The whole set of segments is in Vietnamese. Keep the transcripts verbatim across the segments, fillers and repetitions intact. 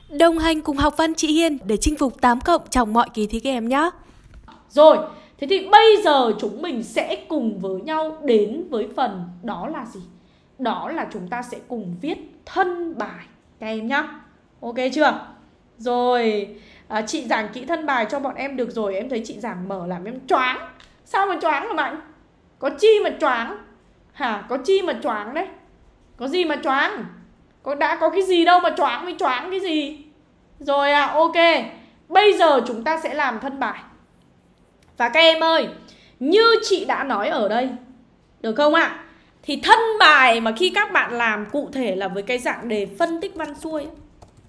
Đồng hành cùng học văn chị Hiên để chinh phục tám cộng trong mọi kỳ thi các em nhé. Rồi, thế thì bây giờ chúng mình sẽ cùng với nhau đến với phần đó là gì? Đó là chúng ta sẽ cùng viết thân bài các em nhá. Ok chưa? Rồi, à, chị giảng kỹ thân bài cho bọn em được rồi. Em thấy chị giảng mở làm em choáng. Sao mà choáng hả Mạnh? Có chi mà choáng? Hả? Có chi mà choáng đấy? Có gì mà choáng? Có đã có cái gì đâu mà choáng với choáng cái gì? Rồi à, ok. Bây giờ chúng ta sẽ làm thân bài. Và các em ơi, như chị đã nói ở đây, được không ạ? À? Thì thân bài mà khi các bạn làm cụ thể là với cái dạng đề phân tích văn xuôi ấy.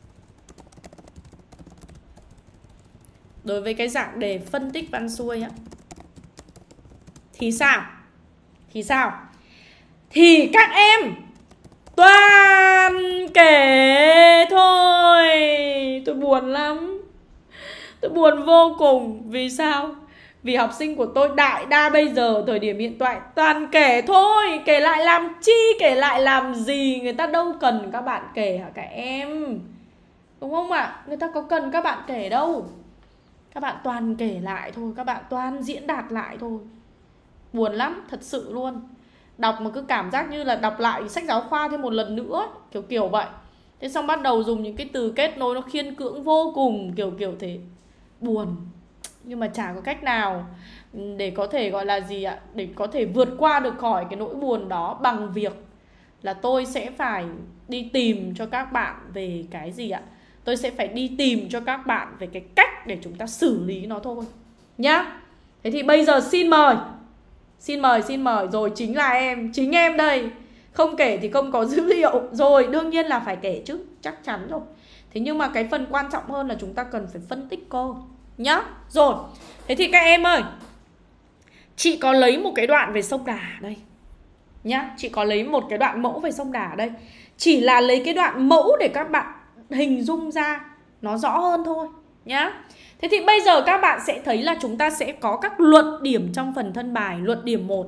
Đối với cái dạng đề phân tích văn xuôi ấy, thì sao? Thì sao? Thì các em toàn kể thôi. Tôi buồn lắm. Tôi buồn vô cùng. Vì sao? Vì học sinh của tôi đại đa bây giờ thời điểm hiện tại toàn kể thôi. Kể lại làm chi, kể lại làm gì? Người ta đâu cần các bạn kể hả các em? Đúng không ạ? À? Người ta có cần các bạn kể đâu. Các bạn toàn kể lại thôi. Các bạn toàn diễn đạt lại thôi. Buồn lắm, thật sự luôn. Đọc mà cứ cảm giác như là đọc lại sách giáo khoa thêm một lần nữa. Kiểu kiểu vậy. Thế xong bắt đầu dùng những cái từ kết nối nó khiên cưỡng vô cùng. Kiểu kiểu thế. Buồn. Nhưng mà chả có cách nào để có thể gọi là gì ạ? Để có thể vượt qua được khỏi cái nỗi buồn đó bằng việc là tôi sẽ phải đi tìm cho các bạn về cái gì ạ? Tôi sẽ phải đi tìm cho các bạn về cái cách để chúng ta xử lý nó thôi nhá. Thế thì bây giờ xin mời. Xin mời, xin mời. Rồi chính là em, chính em đây. Không kể thì không có dữ liệu. Rồi đương nhiên là phải kể chứ, chắc chắn rồi. Thế nhưng mà cái phần quan trọng hơn là chúng ta cần phải phân tích cô nhá. Rồi, thế thì các em ơi, chị có lấy một cái đoạn về sông Đà đây nhá. Chị có lấy một cái đoạn mẫu về sông Đà đây. Chỉ là lấy cái đoạn mẫu để các bạn hình dung ra nó rõ hơn thôi nhá. Thế thì bây giờ các bạn sẽ thấy là chúng ta sẽ có các luận điểm trong phần thân bài. Luận điểm một.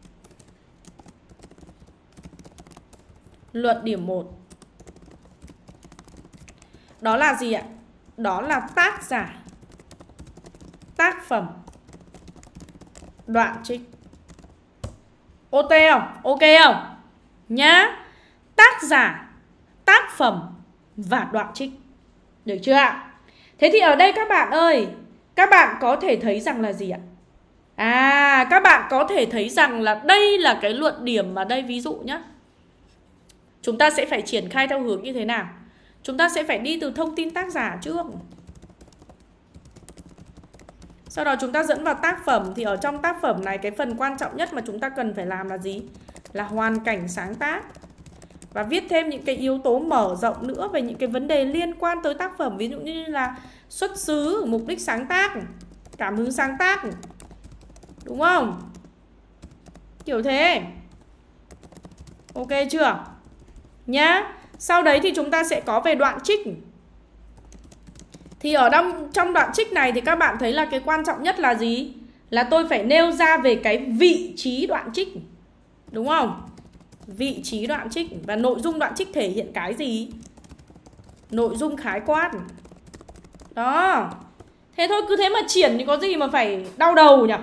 Luận điểm một. Đó là gì ạ? Đó là tác giả, tác phẩm, đoạn trích. Ok không? Ok không? Nhá. Tác giả, tác phẩm và đoạn trích. Được chưa ạ? Thế thì ở đây các bạn ơi, các bạn có thể thấy rằng là gì ạ? À, các bạn có thể thấy rằng là đây là cái luận điểm mà đây ví dụ nhá. Chúng ta sẽ phải triển khai theo hướng như thế nào? Chúng ta sẽ phải đi từ thông tin tác giả trước. Sau đó chúng ta dẫn vào tác phẩm. Thì ở trong tác phẩm này, cái phần quan trọng nhất mà chúng ta cần phải làm là gì? Là hoàn cảnh sáng tác. Và viết thêm những cái yếu tố mở rộng nữa về những cái vấn đề liên quan tới tác phẩm. Ví dụ như là xuất xứ, mục đích sáng tác, cảm hứng sáng tác. Đúng không? Kiểu thế. Ok chưa? Nhá. Sau đấy thì chúng ta sẽ có về đoạn trích. Thì ở trong, trong đoạn trích này thì các bạn thấy là cái quan trọng nhất là gì? Là tôi phải nêu ra về cái vị trí đoạn trích. Đúng không? Vị trí đoạn trích. Và nội dung đoạn trích thể hiện cái gì? Nội dung khái quát. Đó. Thế thôi, cứ thế mà triển thì có gì mà phải đau đầu nhỉ?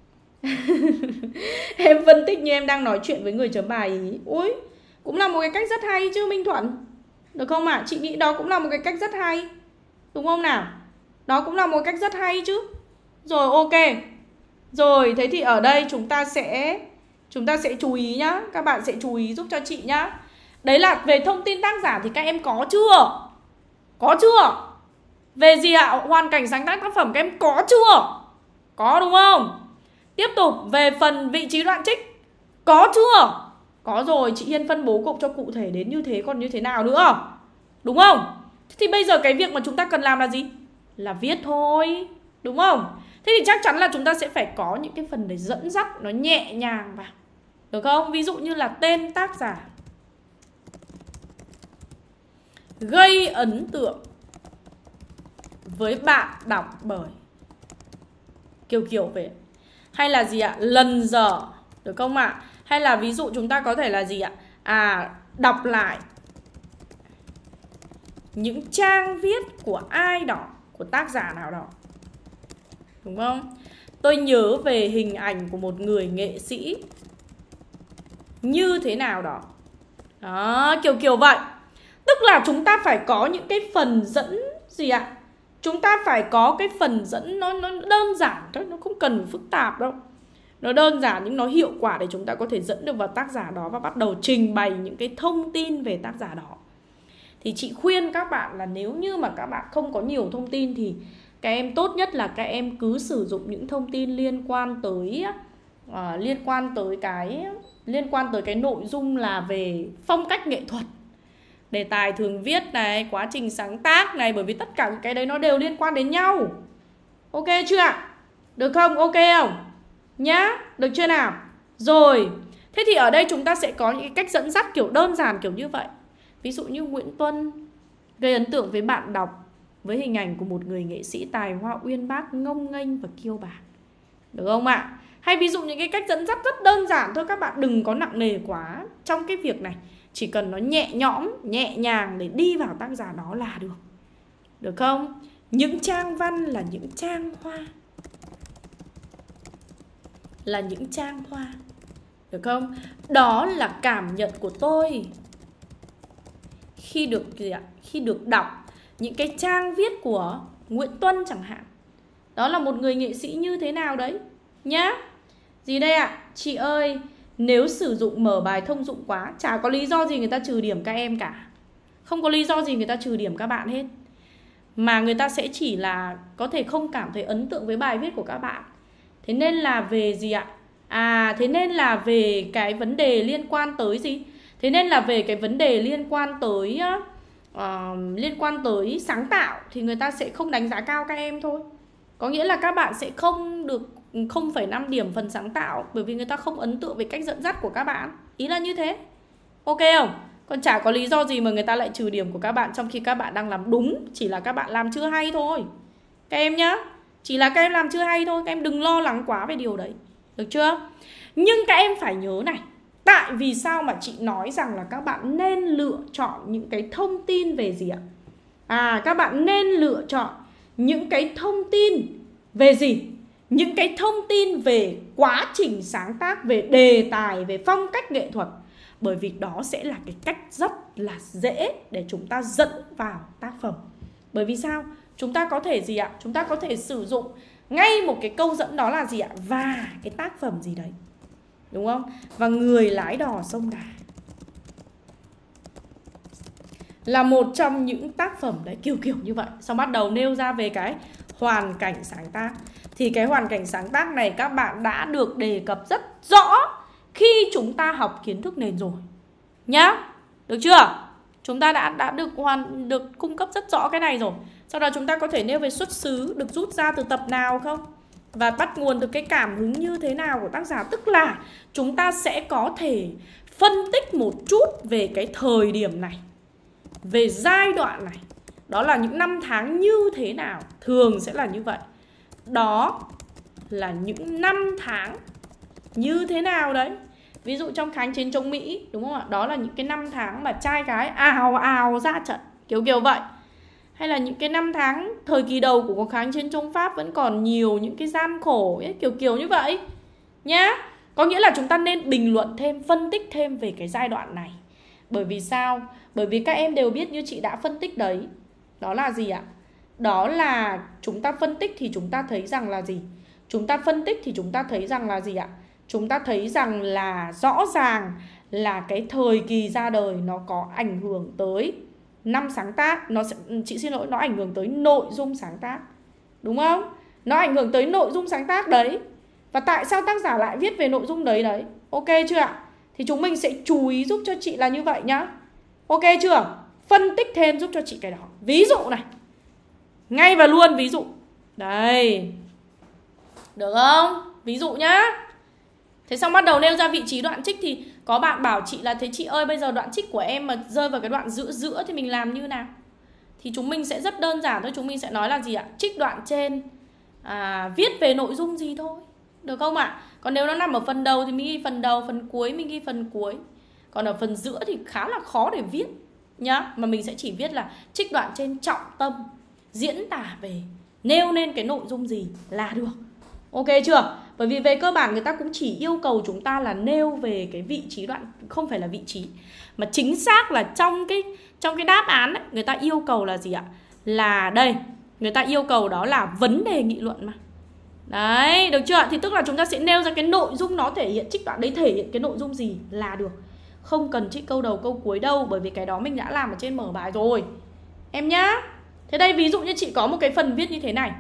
Em phân tích như em đang nói chuyện với người chấm bài ý. Úi, cũng là một cái cách rất hay chứ Minh Thuận. Được không ạ? À? Chị nghĩ đó cũng là một cái cách rất hay. Đúng không nào? Đó cũng là một cách rất hay chứ. Rồi ok. Rồi thế thì ở đây chúng ta sẽ Chúng ta sẽ chú ý nhá. Các bạn sẽ chú ý giúp cho chị nhá. Đấy là về thông tin tác giả thì các em có chưa? Có chưa? Về gì ạ? Hoàn cảnh sáng tác tác phẩm các em có chưa? Có đúng không? Tiếp tục về phần vị trí đoạn trích. Có chưa? Có rồi, chị Hiên phân bố cụm cho cụ thể đến như thế còn như thế nào nữa. Đúng không? Thì bây giờ cái việc mà chúng ta cần làm là gì? Là viết thôi. Đúng không? Thế thì chắc chắn là chúng ta sẽ phải có những cái phần để dẫn dắt nó nhẹ nhàng vào. Được không? Ví dụ như là tên tác giả, gây ấn tượng với bạn đọc bởi, kiểu kiểu vậy. Hay là gì ạ? Lần dở. Được không ạ? Hay là ví dụ chúng ta có thể là gì ạ? À, đọc lại những trang viết của ai đó, của tác giả nào đó. Đúng không? Tôi nhớ về hình ảnh của một người nghệ sĩ như thế nào đó. Đó, kiểu kiểu vậy. Tức là chúng ta phải có những cái phần dẫn gì ạ? Chúng ta phải có cái phần dẫn nó, nó đơn giản thôi, nó không cần phức tạp đâu. Nó đơn giản nhưng nó hiệu quả để chúng ta có thể dẫn được vào tác giả đó và bắt đầu trình bày những cái thông tin về tác giả đó. Thì chị khuyên các bạn là nếu như mà các bạn không có nhiều thông tin thì các em tốt nhất là các em cứ sử dụng những thông tin liên quan tới uh, liên quan tới cái liên quan tới cái nội dung là về phong cách nghệ thuật, đề tài thường viết này, quá trình sáng tác này, bởi vì tất cả cái đấy nó đều liên quan đến nhau. Ok chưa ạ? Được không? Ok không? Nhá, được chưa nào? Rồi, thế thì ở đây chúng ta sẽ có những cái cách dẫn dắt kiểu đơn giản kiểu như vậy. Ví dụ như Nguyễn Tuân gây ấn tượng với bạn đọc với hình ảnh của một người nghệ sĩ tài hoa uyên bác, ngông nghênh và kiêu bạc. Được không ạ? Hay ví dụ những cái cách dẫn dắt rất đơn giản thôi, các bạn đừng có nặng nề quá trong cái việc này. Chỉ cần nó nhẹ nhõm, nhẹ nhàng để đi vào tác giả đó là được. Được không? Những trang văn là những trang hoa. Là những trang hoa. Được không? Đó là cảm nhận của tôi khi được gì ạ? Khi được đọc những cái trang viết của Nguyễn Tuân chẳng hạn. Đó là một người nghệ sĩ như thế nào đấy nhá. Gì đây ạ? Chị ơi, nếu sử dụng mở bài thông dụng quá, chả có lý do gì người ta trừ điểm các em cả. Không có lý do gì người ta trừ điểm các bạn hết. Mà người ta sẽ chỉ là có thể không cảm thấy ấn tượng với bài viết của các bạn. Thế nên là về gì ạ? À, thế nên là về cái vấn đề liên quan tới gì? Thế nên là về cái vấn đề liên quan tới uh, liên quan tới sáng tạo thì người ta sẽ không đánh giá cao các em thôi. Có nghĩa là các bạn sẽ không được không phẩy năm điểm phần sáng tạo, bởi vì người ta không ấn tượng về cách dẫn dắt của các bạn. Ý là như thế. Ok không? Còn chả có lý do gì mà người ta lại trừ điểm của các bạn trong khi các bạn đang làm đúng, chỉ là các bạn làm chưa hay thôi. Các em nhá, chỉ là các em làm chưa hay thôi, các em đừng lo lắng quá về điều đấy. Được chưa? Nhưng các em phải nhớ này, tại vì sao mà chị nói rằng là các bạn nên lựa chọn những cái thông tin về gì ạ? À, các bạn nên lựa chọn những cái thông tin về gì? Những cái thông tin về quá trình sáng tác, về đề tài, về phong cách nghệ thuật. Bởi vì đó sẽ là cái cách rất là dễ để chúng ta dẫn vào tác phẩm. Bởi vì sao? Chúng ta có thể gì ạ? Chúng ta có thể sử dụng ngay một cái câu dẫn đó là gì ạ? Và cái tác phẩm gì đấy. Đúng không? Và Người lái đò sông Đà là một trong những tác phẩm đấy, kiểu kiểu như vậy. Xong bắt đầu nêu ra về cái hoàn cảnh sáng tác. Thì cái hoàn cảnh sáng tác này các bạn đã được đề cập rất rõ khi chúng ta học kiến thức nền rồi nhá. Được chưa? Chúng ta đã, đã được, hoàn, được cung cấp rất rõ cái này rồi. Sau đó chúng ta có thể nêu về xuất xứ, được rút ra từ tập nào không? Và bắt nguồn từ cái cảm hứng như thế nào của tác giả. Tức là chúng ta sẽ có thể phân tích một chút về cái thời điểm này, về giai đoạn này. Đó là những năm tháng như thế nào. Thường sẽ là như vậy. Đó là những năm tháng như thế nào đấy. Ví dụ trong kháng chiến chống Mỹ, đúng không ạ? Đó là những cái năm tháng mà trai gái ào ào ra trận, kiểu kiểu vậy. Hay là những cái năm tháng thời kỳ đầu của cuộc kháng chiến chống Pháp vẫn còn nhiều những cái gian khổ ấy, kiểu kiểu như vậy nhá. Có nghĩa là chúng ta nên bình luận thêm, phân tích thêm về cái giai đoạn này. Bởi vì sao? Bởi vì các em đều biết như chị đã phân tích đấy. Đó là gì ạ? Đó là chúng ta phân tích thì chúng ta thấy rằng là gì? Chúng ta phân tích thì chúng ta thấy rằng là gì ạ? Chúng ta thấy rằng là rõ ràng là cái thời kỳ ra đời nó có ảnh hưởng tới năm sáng tác. Nó sẽ, chị xin lỗi, nó ảnh hưởng tới nội dung sáng tác. Đúng không? Nó ảnh hưởng tới nội dung sáng tác đấy. Và tại sao tác giả lại viết về nội dung đấy đấy? Ok chưa ạ? Thì chúng mình sẽ chú ý giúp cho chị là như vậy nhá. Ok chưa? Phân tích thêm giúp cho chị cái đó. Ví dụ này, ngay và luôn ví dụ. Đây. Được không? Ví dụ nhá. Thế xong bắt đầu nêu ra vị trí đoạn trích. Thì có bạn bảo chị là thế chị ơi, bây giờ đoạn trích của em mà rơi vào cái đoạn giữa giữa thì mình làm như nào? Thì chúng mình sẽ rất đơn giản thôi. Chúng mình sẽ nói là gì ạ? Trích đoạn trên à, viết về nội dung gì thôi. Được không ạ? Còn nếu nó nằm ở phần đầu thì mình ghi phần đầu, phần cuối mình ghi phần cuối. Còn ở phần giữa thì khá là khó để viết. nhá. Mà mình sẽ chỉ viết là trích đoạn trên trọng tâm, diễn tả về, nêu lên cái nội dung gì là được. Ok chưa? Bởi vì về cơ bản người ta cũng chỉ yêu cầu chúng ta là nêu về cái vị trí đoạn, không phải là vị trí, mà chính xác là trong cái trong cái đáp án ấy, người ta yêu cầu là gì ạ? Là đây, người ta yêu cầu đó là vấn đề nghị luận mà. Đấy, được chưa? Thì tức là chúng ta sẽ nêu ra cái nội dung nó thể hiện, trích đoạn đấy thể hiện cái nội dung gì là được. Không cần trích câu đầu câu cuối đâu, bởi vì cái đó mình đã làm ở trên mở bài rồi em nhá. Thế đây ví dụ như chị có một cái phần viết như thế này: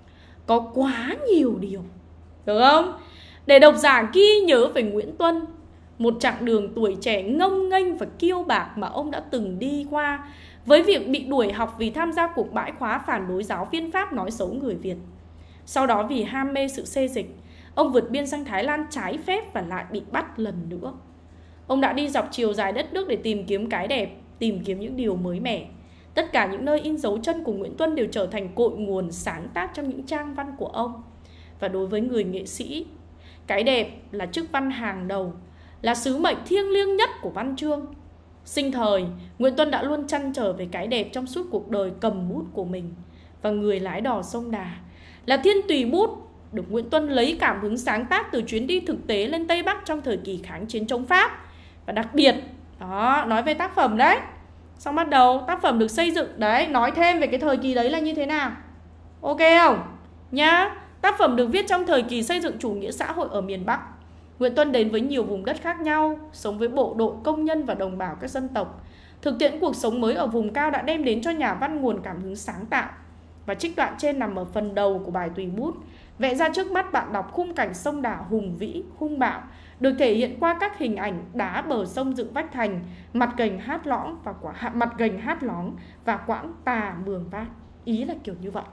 có quá nhiều điều, được không? Để độc giả ghi nhớ về Nguyễn Tuân, một chặng đường tuổi trẻ ngông nghênh và kiêu bạc mà ông đã từng đi qua, với việc bị đuổi học vì tham gia cuộc bãi khóa phản đối giáo viên Pháp nói xấu người Việt. Sau đó vì ham mê sự xê dịch, ông vượt biên sang Thái Lan trái phép và lại bị bắt lần nữa. Ông đã đi dọc chiều dài đất nước để tìm kiếm cái đẹp, tìm kiếm những điều mới mẻ. Tất cả những nơi in dấu chân của Nguyễn Tuân đều trở thành cội nguồn sáng tác trong những trang văn của ông. Và đối với người nghệ sĩ, cái đẹp là chức văn hàng đầu, là sứ mệnh thiêng liêng nhất của văn chương. Sinh thời, Nguyễn Tuân đã luôn trăn trở về cái đẹp trong suốt cuộc đời cầm bút của mình. Và người lái đò sông Đà là thiên tùy bút, được Nguyễn Tuân lấy cảm hứng sáng tác từ chuyến đi thực tế lên Tây Bắc trong thời kỳ kháng chiến chống Pháp. Và đặc biệt, đó, nói về tác phẩm đấy. Xong bắt đầu tác phẩm được xây dựng, đấy, nói thêm về cái thời kỳ đấy là như thế nào. Ok không? Nhá. Tác phẩm được viết trong thời kỳ xây dựng chủ nghĩa xã hội ở miền Bắc. Nguyễn Tuân đến với nhiều vùng đất khác nhau, sống với bộ đội, công nhân và đồng bào các dân tộc. Thực tiễn cuộc sống mới ở vùng cao đã đem đến cho nhà văn nguồn cảm hứng sáng tạo. Và trích đoạn trên nằm ở phần đầu của bài tùy bút, vẽ ra trước mắt bạn đọc khung cảnh sông Đà hùng vĩ, hung bạo, được thể hiện qua các hình ảnh đá bờ sông dựng vách thành, mặt gành hát lõng và quả mặt gành hát lóng và quãng tà mường vát. Ý là kiểu như vậy.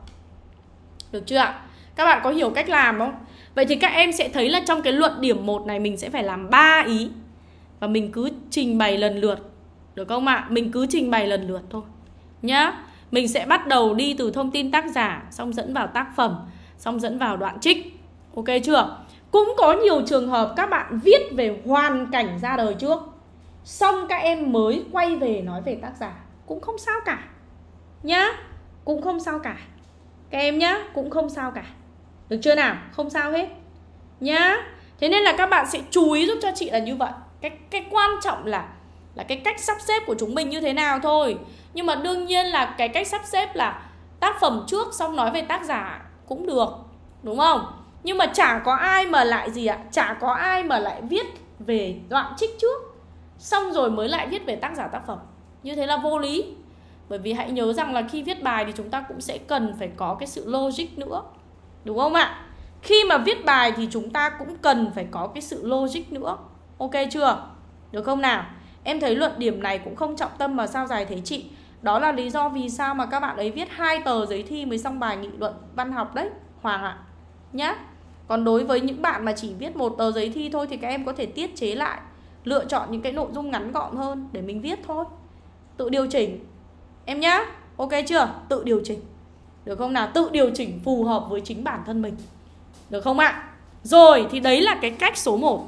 Được chưa ạ? Các bạn có hiểu cách làm không? Vậy thì các em sẽ thấy là trong cái luận điểm một này mình sẽ phải làm ba ý. Và mình cứ trình bày lần lượt. Được không ạ? Mình cứ trình bày lần lượt thôi nhá. Mình sẽ bắt đầu đi từ thông tin tác giả, xong dẫn vào tác phẩm, xong dẫn vào đoạn trích. Ok chưa? Cũng có nhiều trường hợp các bạn viết về hoàn cảnh ra đời trước, xong các em mới quay về nói về tác giả. Cũng không sao cả nhá. Cũng không sao cả các em nhá. Cũng không sao cả. Được chưa nào? Không sao hết nhá. Thế nên là các bạn sẽ chú ý giúp cho chị là như vậy. Cái, cái quan trọng là là cái cách sắp xếp của chúng mình như thế nào thôi. Nhưng mà đương nhiên là cái cách sắp xếp là tác phẩm trước xong nói về tác giả cũng được, đúng không? Nhưng mà chả có ai mà lại gì ạ? Chả có ai mà lại viết về đoạn trích trước, xong rồi mới lại viết về tác giả tác phẩm. Như thế là vô lý. Bởi vì hãy nhớ rằng là khi viết bài thì chúng ta cũng sẽ cần phải có cái sự logic nữa, đúng không ạ? Khi mà viết bài thì chúng ta cũng cần phải có cái sự logic nữa. Ok chưa? Được không nào? Em thấy luận điểm này cũng không trọng tâm mà sao dài thế chị? Đó là lý do vì sao mà các bạn ấy viết hai tờ giấy thi mới xong bài nghị luận văn học đấy, Hoàng ạ. Nhá. Còn đối với những bạn mà chỉ viết một tờ giấy thi thôi thì các em có thể tiết chế lại, lựa chọn những cái nội dung ngắn gọn hơn để mình viết thôi. Tự điều chỉnh em nhá. Ok chưa? Tự điều chỉnh. Được không nào? Tự điều chỉnh phù hợp với chính bản thân mình. Được không ạ? Rồi, thì đấy là cái cách số một.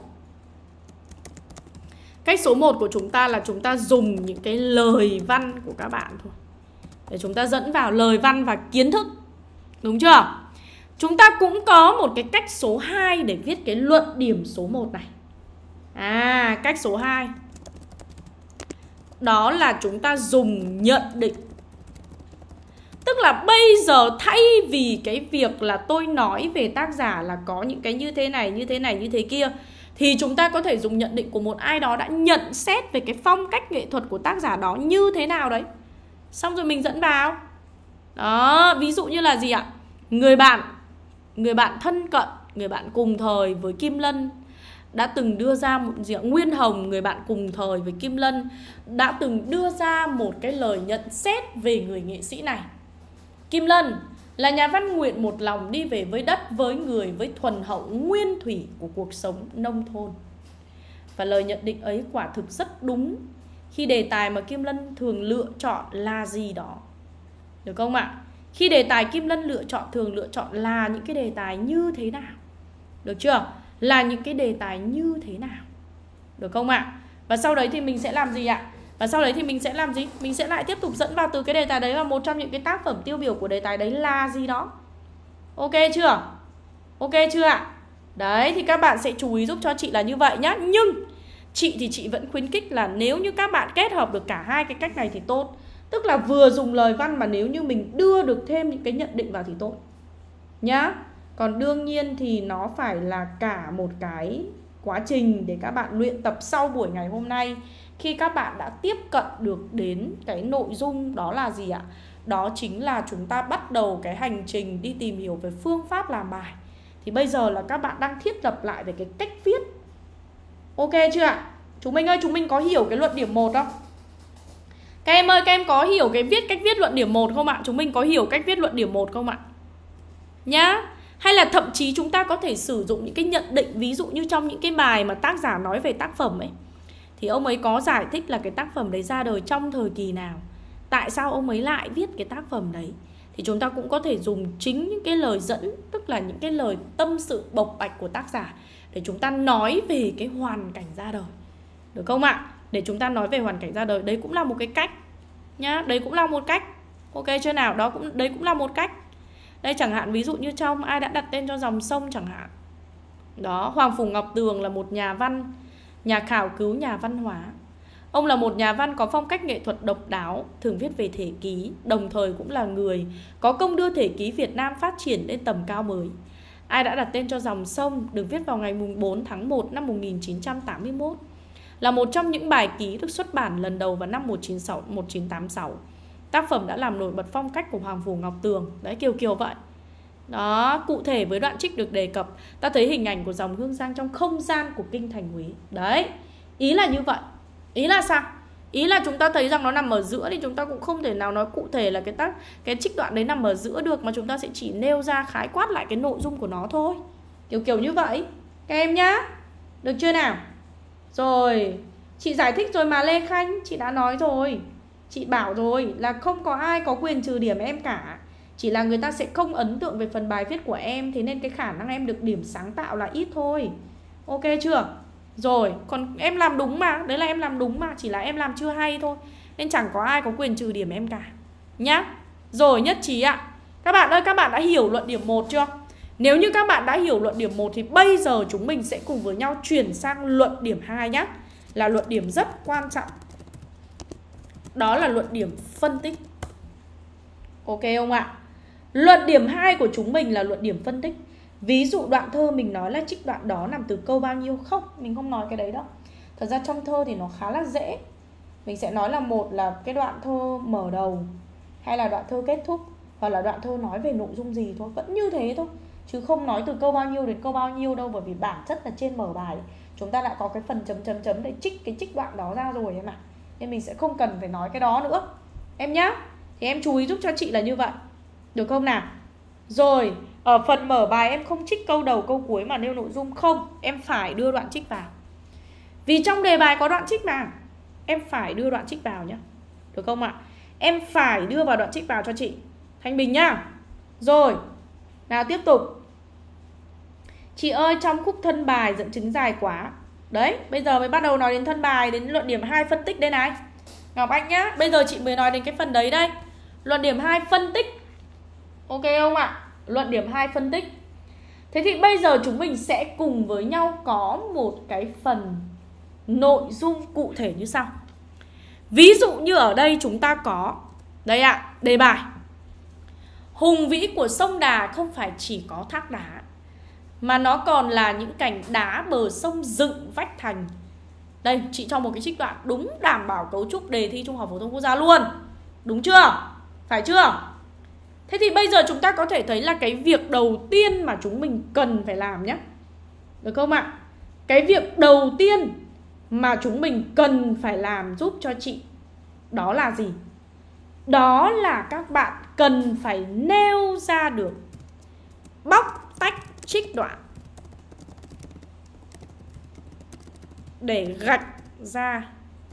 Cách số một của chúng ta là chúng ta dùng những cái lời văn của các bạn thôi, để chúng ta dẫn vào lời văn và kiến thức. Đúng chưa? Chúng ta cũng có một cái cách số hai để viết cái luận điểm số một này. À, cách số hai, đó là chúng ta dùng nhận định. Tức là bây giờ thay vì cái việc là tôi nói về tác giả là có những cái như thế này, như thế này, như thế kia, thì chúng ta có thể dùng nhận định của một ai đó đã nhận xét về cái phong cách nghệ thuật của tác giả đó như thế nào đấy. Xong rồi mình dẫn vào. Đó, ví dụ như là gì ạ? Người bạn, người bạn thân cận, người bạn cùng thời với Kim Lân đã từng đưa ra một gì ạ? Nguyên Hồng, người bạn cùng thời với Kim Lân, đã từng đưa ra một cái lời nhận xét về người nghệ sĩ này. Kim Lân là nhà văn nguyện một lòng đi về với đất, với người, với thuần hậu nguyên thủy của cuộc sống nông thôn. Và lời nhận định ấy quả thực rất đúng khi đề tài mà Kim Lân thường lựa chọn là gì đó. Được không ạ? Khi đề tài Kim Lân lựa chọn thường lựa chọn là những cái đề tài như thế nào? Được chưa? Là những cái đề tài như thế nào? Được không ạ? Và sau đấy thì mình sẽ làm gì ạ? Và sau đấy thì mình sẽ làm gì? Mình sẽ lại tiếp tục dẫn vào từ cái đề tài đấy, và một trong những cái tác phẩm tiêu biểu của đề tài đấy là gì đó. Ok chưa? Ok chưa ạ? Đấy, thì các bạn sẽ chú ý giúp cho chị là như vậy nhá. Nhưng chị thì chị vẫn khuyến khích là nếu như các bạn kết hợp được cả hai cái cách này thì tốt. Tức là vừa dùng lời văn mà nếu như mình đưa được thêm những cái nhận định vào thì tốt nhá. Còn đương nhiên thì nó phải là cả một cái quá trình để các bạn luyện tập sau buổi ngày hôm nay. Khi các bạn đã tiếp cận được đến cái nội dung đó là gì ạ? Đó chính là chúng ta bắt đầu cái hành trình đi tìm hiểu về phương pháp làm bài. Thì bây giờ là các bạn đang thiết lập lại về cái cách viết. Ok chưa ạ? Chúng mình ơi, chúng mình có hiểu cái luận điểm một không? Các em ơi, các em có hiểu cái viết cách viết luận điểm một không ạ? Chúng mình có hiểu cách viết luận điểm một không ạ? Nhá. Hay là thậm chí chúng ta có thể sử dụng những cái nhận định. Ví dụ như trong những cái bài mà tác giả nói về tác phẩm ấy, thì ông ấy có giải thích là cái tác phẩm đấy ra đời trong thời kỳ nào, tại sao ông ấy lại viết cái tác phẩm đấy. Thì chúng ta cũng có thể dùng chính những cái lời dẫn, tức là những cái lời tâm sự bộc bạch của tác giả, để chúng ta nói về cái hoàn cảnh ra đời. Được không ạ? Để chúng ta nói về hoàn cảnh ra đời. Đấy cũng là một cái cách nhá. Đấy cũng là một cách. Ok chưa nào? Đó cũng, đấy cũng là một cách. Đây chẳng hạn ví dụ như trong Ai đã đặt tên cho dòng sông chẳng hạn. Đó, Hoàng Phủ Ngọc Tường là một nhà văn, nhà khảo cứu, nhà văn hóa. Ông là một nhà văn có phong cách nghệ thuật độc đáo, thường viết về thể ký, đồng thời cũng là người có công đưa thể ký Việt Nam phát triển lên tầm cao mới. Ai đã đặt tên cho dòng sông được viết vào ngày bốn tháng một năm một nghìn chín trăm tám mươi mốt, là một trong những bài ký được xuất bản lần đầu vào năm một nghìn chín trăm tám mươi sáu. Tác phẩm đã làm nổi bật phong cách của Hoàng Phủ Ngọc Tường. Đấy, kiểu kiểu vậy. Đó, cụ thể với đoạn trích được đề cập, ta thấy hình ảnh của dòng Hương Giang trong không gian của kinh thành Huế. Đấy, ý là như vậy. Ý là sao? Ý là chúng ta thấy rằng nó nằm ở giữa, thì chúng ta cũng không thể nào nói cụ thể là cái tác cái trích đoạn đấy nằm ở giữa được, mà chúng ta sẽ chỉ nêu ra khái quát lại cái nội dung của nó thôi. Kiểu kiểu như vậy các em nhá. Được chưa nào? Rồi, chị giải thích rồi mà Lê Khanh, chị đã nói rồi. Chị bảo rồi là không có ai có quyền trừ điểm em cả. Chỉ là người ta sẽ không ấn tượng về phần bài viết của em, thế nên cái khả năng em được điểm sáng tạo là ít thôi. Ok chưa? Rồi, còn em làm đúng mà. Đấy là em làm đúng mà, chỉ là em làm chưa hay thôi. Nên chẳng có ai có quyền trừ điểm em cả nhá. Rồi, nhất trí ạ. Các bạn ơi, các bạn đã hiểu luận điểm một chưa? Nếu như các bạn đã hiểu luận điểm một thì bây giờ chúng mình sẽ cùng với nhau chuyển sang luận điểm hai nhé. Là luận điểm rất quan trọng. Đó là luận điểm phân tích. Ok không ạ? Luận điểm hai của chúng mình là luận điểm phân tích. Ví dụ đoạn thơ mình nói là trích đoạn đó nằm từ câu bao nhiêu? Không, mình không nói cái đấy đâu. Thật ra trong thơ thì nó khá là dễ. Mình sẽ nói là một là cái đoạn thơ mở đầu, hay là đoạn thơ kết thúc, hoặc là đoạn thơ nói về nội dung gì thôi. Vẫn như thế thôi, chứ không nói từ câu bao nhiêu đến câu bao nhiêu đâu. Bởi vì bản chất là trên mở bài chúng ta đã có cái phần chấm chấm chấm để trích cái trích đoạn đó ra rồi em ạ. Nên mình sẽ không cần phải nói cái đó nữa em nhá. Thì em chú ý giúp cho chị là như vậy. Được không nào? Rồi, ở phần mở bài em không trích câu đầu câu cuối mà nêu nội dung. Không, em phải đưa đoạn trích vào. Vì trong đề bài có đoạn trích mà, em phải đưa đoạn trích vào nhá. Được không ạ? Em phải đưa vào đoạn trích vào cho chị Thanh Bình nhá. Rồi, nào tiếp tục. Chị ơi, trong khúc thân bài dẫn chứng dài quá. Đấy, bây giờ mới bắt đầu nói đến thân bài, đến luận điểm hai phân tích đây này Ngọc Anh nhá. Bây giờ chị mới nói đến cái phần đấy đây. Luận điểm hai phân tích. Ok không ạ? Luận điểm hai phân tích. Thế thì bây giờ chúng mình sẽ cùng với nhau có một cái phần nội dung cụ thể như sau. Ví dụ như ở đây chúng ta có, đây ạ, đề bài. Hùng vĩ của sông Đà không phải chỉ có thác đá, mà nó còn là những cành đá bờ sông dựng vách thành. Đây, chị cho một cái trích đoạn đúng đảm bảo cấu trúc đề thi Trung học phổ thông quốc gia luôn. Đúng chưa? Phải chưa? Thế thì bây giờ chúng ta có thể thấy là cái việc đầu tiên mà chúng mình cần phải làm nhé. Được không ạ? Cái việc đầu tiên mà chúng mình cần phải làm giúp cho chị đó là gì? Đó là các bạn cần phải nêu ra được, bóc tách trích đoạn để gạch ra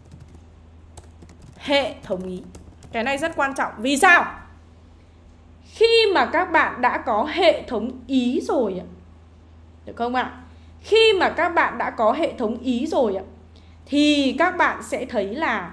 hệ thống ý. Cái này rất quan trọng. Vì sao? Khi mà các bạn đã có hệ thống ý rồi, được không ạ? Khi mà các bạn đã có hệ thống ý rồi thì các bạn sẽ thấy là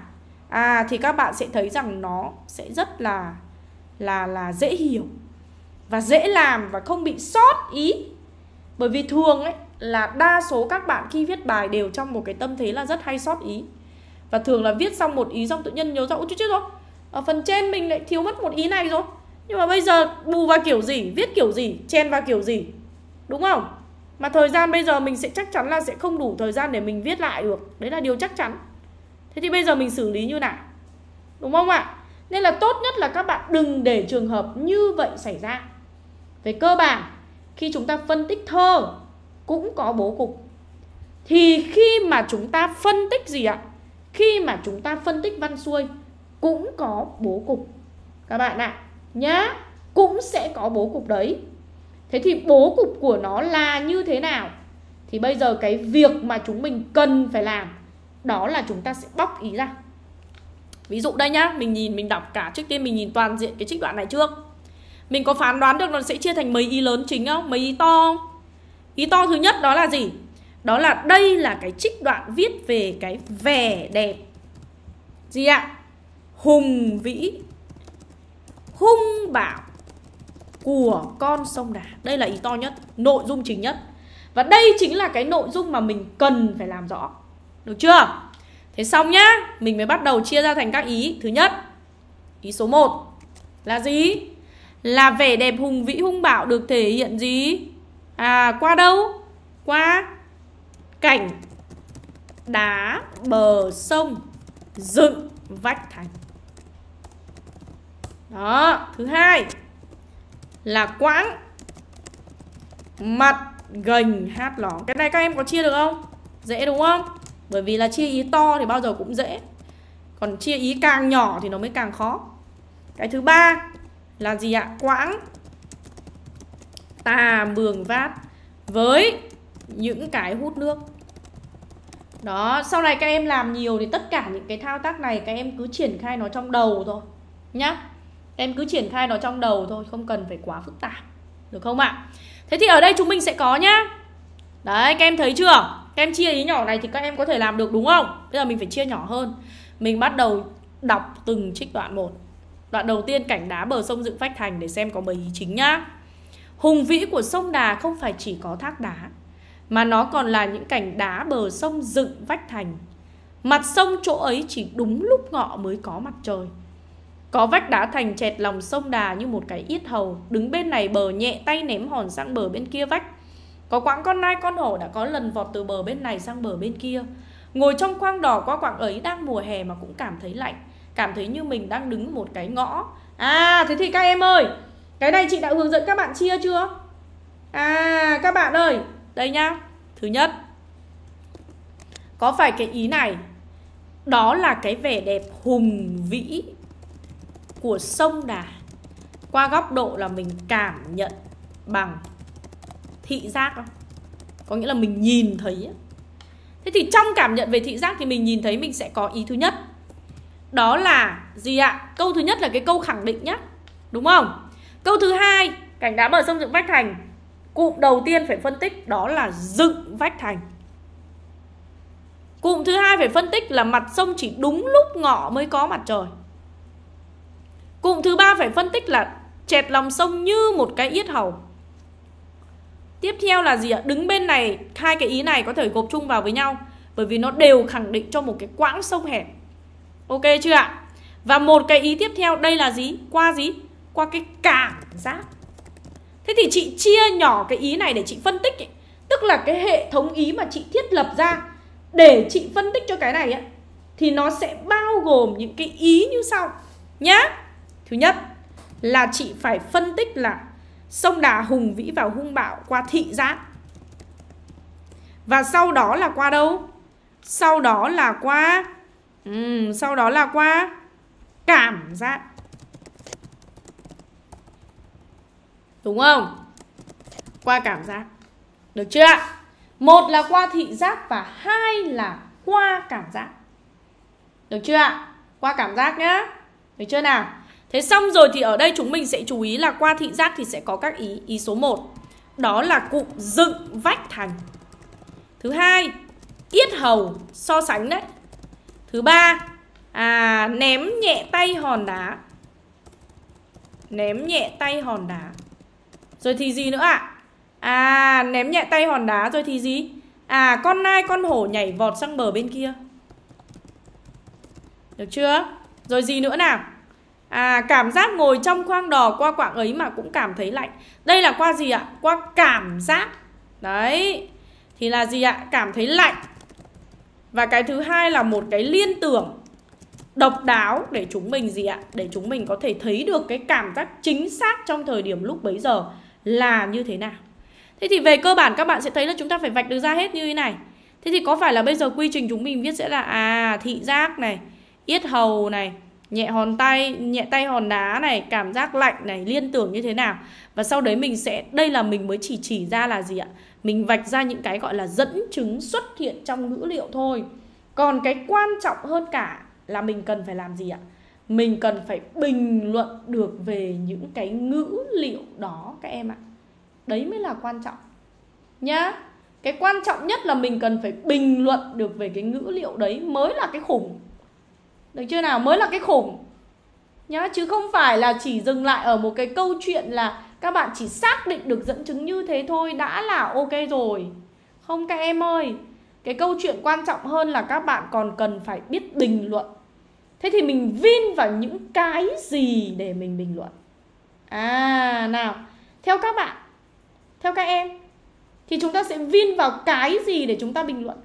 À thì các bạn sẽ thấy rằng nó sẽ rất là là là dễ hiểu và dễ làm và không bị sót ý. Bởi vì thường ấy là đa số các bạn khi viết bài đều trong một cái tâm thế là rất hay sót ý. Và thường là viết xong một ý xong tự nhiên nhớ ra ôi chết rồi, ở phần trên mình lại thiếu mất một ý này rồi. Nhưng mà bây giờ bù vào kiểu gì, viết kiểu gì, chen vào kiểu gì, đúng không? Mà thời gian bây giờ mình sẽ chắc chắn là sẽ không đủ thời gian để mình viết lại được. Đấy là điều chắc chắn. Thế thì bây giờ mình xử lý như nào? Đúng không ạ? Nên là tốt nhất là các bạn đừng để trường hợp như vậy xảy ra. Về cơ bản, khi chúng ta phân tích thơ cũng có bố cục. Thì khi mà chúng ta phân tích gì ạ? Khi mà chúng ta phân tích văn xuôi cũng có bố cục. Các bạn ạ, nhá, cũng sẽ có bố cục đấy. Thế thì bố cục của nó là như thế nào? Thì bây giờ cái việc mà chúng mình cần phải làm đó là chúng ta sẽ bóc ý ra. Ví dụ đây nhá, mình nhìn, mình đọc cả, trước tiên mình nhìn toàn diện cái trích đoạn này trước. Mình có phán đoán được nó sẽ chia thành mấy ý lớn chính không? Mấy ý to không? Ý to thứ nhất đó là gì? Đó là đây là cái trích đoạn viết về cái vẻ đẹp gì ạ? Hùng vĩ, hung bạo của con sông Đà. Đây là ý to nhất, nội dung chính nhất. Và đây chính là cái nội dung mà mình cần phải làm rõ. Được chưa? Thế xong nhá, mình mới bắt đầu chia ra thành các ý. Thứ nhất, ý số một là gì? Là vẻ đẹp hùng vĩ hung bạo được thể hiện gì? À, qua đâu? Qua cảnh đá bờ sông dựng vách thành. Đó, thứ hai là quãng mặt gành hát ló. Cái này các em có chia được không? Dễ đúng không? Bởi vì là chia ý to thì bao giờ cũng dễ. Còn chia ý càng nhỏ thì nó mới càng khó. Cái thứ ba là gì ạ? Quãng tà mường vát với những cái hút nước. Đó, sau này các em làm nhiều thì tất cả những cái thao tác này các em cứ triển khai nó trong đầu thôi nhá. Em cứ triển khai nó trong đầu thôi, không cần phải quá phức tạp. Được không ạ? Thế thì ở đây chúng mình sẽ có nhá. Đấy, các em thấy chưa? Các em chia ý nhỏ này thì các em có thể làm được đúng không? Bây giờ mình phải chia nhỏ hơn. Mình bắt đầu đọc từng trích đoạn một. Đoạn đầu tiên, cảnh đá bờ sông dựng vách thành, để xem có mấy ý chính nhá. Hùng vĩ của sông Đà không phải chỉ có thác đá, mà nó còn là những cảnh đá bờ sông dựng vách thành. Mặt sông chỗ ấy chỉ đúng lúc ngọ mới có mặt trời. Có vách đá thành chẹt lòng sông Đà như một cái yết hầu, đứng bên này bờ nhẹ tay ném hòn sang bờ bên kia vách. Có quãng con nai con hổ đã có lần vọt từ bờ bên này sang bờ bên kia. Ngồi trong khoang đỏ qua quãng ấy đang mùa hè mà cũng cảm thấy lạnh, cảm thấy như mình đang đứng một cái ngõ. À, thế thì các em ơi, cái này chị đã hướng dẫn các bạn chia chưa? À, các bạn ơi, đây nhá. Thứ nhất, có phải cái ý này đó là cái vẻ đẹp hùng vĩ của sông Đà qua góc độ là mình cảm nhận bằng thị giác không? Có nghĩa là mình nhìn thấy. Thế thì trong cảm nhận về thị giác thì mình nhìn thấy mình sẽ có ý thứ nhất. Đó là gì ạ? Câu thứ nhất là cái câu khẳng định nhá, đúng không? Câu thứ hai, cảnh đá bờ sông dựng vách thành. Cụm đầu tiên phải phân tích đó là dựng vách thành. Cụm thứ hai phải phân tích là mặt sông chỉ đúng lúc ngọ mới có mặt trời. Cụm thứ ba phải phân tích là chẹt lòng sông như một cái yết hầu. Tiếp theo là gì ạ? Đứng bên này, hai cái ý này có thể gộp chung vào với nhau, bởi vì nó đều khẳng định cho một cái quãng sông hẹp. Ok chưa ạ? Và một cái ý tiếp theo đây là gì? Qua gì? Qua cái cảm giác. Thế thì chị chia nhỏ cái ý này để chị phân tích ấy. Tức là cái hệ thống ý mà chị thiết lập ra để chị phân tích cho cái này ấy, thì nó sẽ bao gồm những cái ý như sau nhá. Thứ nhất là chị phải phân tích là sông Đà hùng vĩ và hung bạo qua thị giác. Và sau đó là qua đâu? Sau đó là qua uhm, Sau đó là qua cảm giác. Đúng không? Qua cảm giác. Được chưa ạ? Một là qua thị giác và hai là qua cảm giác. Được chưa ạ? Qua cảm giác nhá. Được chưa nào? Thế xong rồi thì ở đây chúng mình sẽ chú ý là qua thị giác thì sẽ có các ý. Ý số một, đó là cụm dựng vách thành. Thứ hai, yết hầu, so sánh đấy. Thứ ba, À, ném nhẹ tay hòn đá. Ném nhẹ tay hòn đá. Rồi thì gì nữa ạ? À, ném nhẹ tay hòn đá rồi thì gì? À, con nai con hổ nhảy vọt sang bờ bên kia. Được chưa? Rồi gì nữa nào? À, cảm giác ngồi trong khoang đò qua quãng ấy mà cũng cảm thấy lạnh. Đây là qua gì ạ? Qua cảm giác. Đấy. Thì là gì ạ? Cảm thấy lạnh. Và cái thứ hai là một cái liên tưởng độc đáo để chúng mình gì ạ? Để chúng mình có thể thấy được cái cảm giác chính xác trong thời điểm lúc bấy giờ là như thế nào. Thế thì về cơ bản các bạn sẽ thấy là chúng ta phải vạch được ra hết như thế này. Thế thì có phải là bây giờ quy trình chúng mình viết sẽ là à, thị giác này, yết hầu này, nhẹ hòn tay, nhẹ tay hòn đá này, cảm giác lạnh này, liên tưởng như thế nào. Và sau đấy mình sẽ, đây là mình mới chỉ chỉ ra là gì ạ? Mình vạch ra những cái gọi là dẫn chứng xuất hiện trong ngữ liệu thôi. Còn cái quan trọng hơn cả là mình cần phải làm gì ạ? Mình cần phải bình luận được về những cái ngữ liệu đó các em ạ. Đấy mới là quan trọng nhá. Cái quan trọng nhất là mình cần phải bình luận được về cái ngữ liệu đấy mới là cái khủng. Được chưa nào? Mới là cái khủng nhá. Chứ không phải là chỉ dừng lại ở một cái câu chuyện là các bạn chỉ xác định được dẫn chứng như thế thôi đã là ok rồi. Không các em ơi. Cái câu chuyện quan trọng hơn là các bạn còn cần phải biết bình luận. Thế thì mình vin vào những cái gì để mình bình luận? À, nào, theo các bạn, theo các em, thì chúng ta sẽ vin vào cái gì để chúng ta bình luận?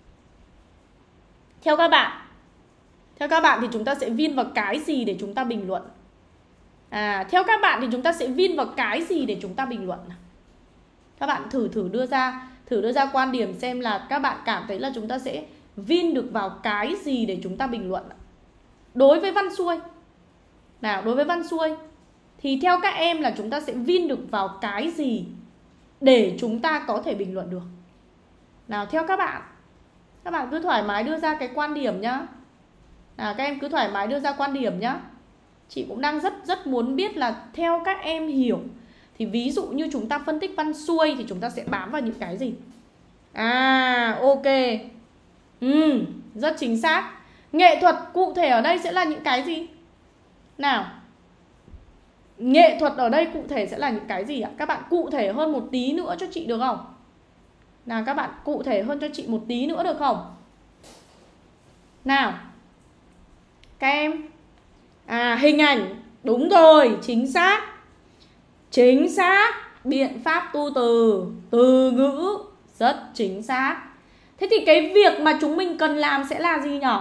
Theo các bạn, theo các bạn thì chúng ta sẽ vin vào cái gì để chúng ta bình luận? À, theo các bạn thì chúng ta sẽ vin vào cái gì để chúng ta bình luận? Các bạn thử thử đưa ra, thử đưa ra quan điểm xem là các bạn cảm thấy là chúng ta sẽ vin được vào cái gì để chúng ta bình luận. Đối với văn xuôi, nào, đối với văn xuôi thì theo các em là chúng ta sẽ vin được vào cái gì để chúng ta có thể bình luận được? Nào, theo các bạn, các bạn cứ thoải mái đưa ra cái quan điểm nhá. Nào, các em cứ thoải mái đưa ra quan điểm nhá. Chị cũng đang rất rất muốn biết là theo các em hiểu thì ví dụ như chúng ta phân tích văn xuôi thì chúng ta sẽ bám vào những cái gì? À, ok. Ừ, rất chính xác. Nghệ thuật cụ thể ở đây sẽ là những cái gì? Nào, nghệ thuật ở đây cụ thể sẽ là những cái gì ạ? Các bạn cụ thể hơn một tí nữa cho chị được không? Nào, các bạn cụ thể hơn cho chị một tí nữa được không? Nào, các em. À, hình ảnh. Đúng rồi, chính xác. Chính xác. Biện pháp tu từ, từ ngữ. Rất chính xác. Thế thì cái việc mà chúng mình cần làm sẽ là gì nhỉ?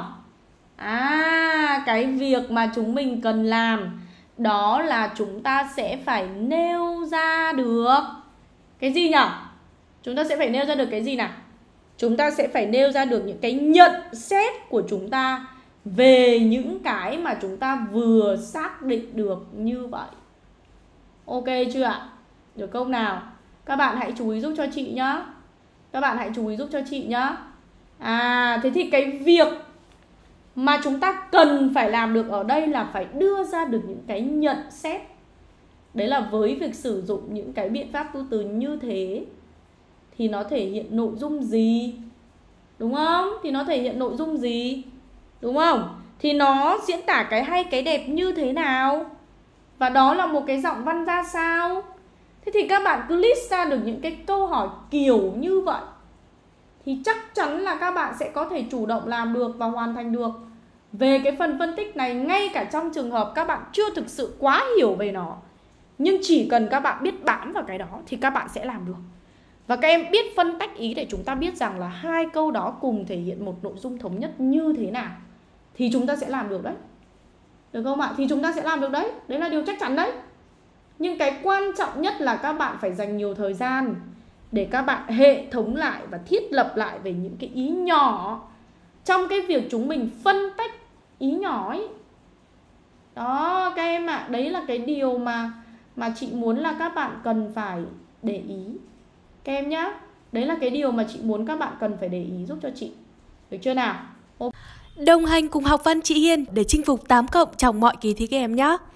À, cái việc mà chúng mình cần làm đó là chúng ta sẽ phải nêu ra được cái gì nhỉ? Chúng ta sẽ phải nêu ra được cái gì nào? Chúng ta sẽ phải nêu ra được những cái nhận xét của chúng ta về những cái mà chúng ta vừa xác định được như vậy. Ok chưa ạ? Được không nào? Các bạn hãy chú ý giúp cho chị nhá. Các bạn hãy chú ý giúp cho chị nhá. À, thế thì cái việc mà chúng ta cần phải làm được ở đây là phải đưa ra được những cái nhận xét. Đấy là với việc sử dụng những cái biện pháp tu từ như thế thì nó thể hiện nội dung gì? Đúng không? Thì nó thể hiện nội dung gì? Đúng không? Thì nó diễn tả cái hay cái đẹp như thế nào? Và đó là một cái giọng văn ra sao? Thế thì các bạn cứ list ra được những cái câu hỏi kiểu như vậy thì chắc chắn là các bạn sẽ có thể chủ động làm được và hoàn thành được về cái phần phân tích này, ngay cả trong trường hợp các bạn chưa thực sự quá hiểu về nó. Nhưng chỉ cần các bạn biết bám vào cái đó thì các bạn sẽ làm được. Và các em biết phân tách ý để chúng ta biết rằng là hai câu đó cùng thể hiện một nội dung thống nhất như thế nào thì chúng ta sẽ làm được đấy. Được không ạ? Thì chúng ta sẽ làm được đấy. Đấy là điều chắc chắn đấy. Nhưng cái quan trọng nhất là các bạn phải dành nhiều thời gian để các bạn hệ thống lại và thiết lập lại về những cái ý nhỏ trong cái việc chúng mình phân tách ý nhỏ ấy. Đó các em ạ, à, đấy là cái điều mà mà chị muốn là các bạn cần phải để ý. Các em nhá, đấy là cái điều mà chị muốn các bạn cần phải để ý giúp cho chị. Được chưa nào? Đồng hành cùng học văn chị Hiên để chinh phục tám cộng trong mọi kỳ thi các em nhé.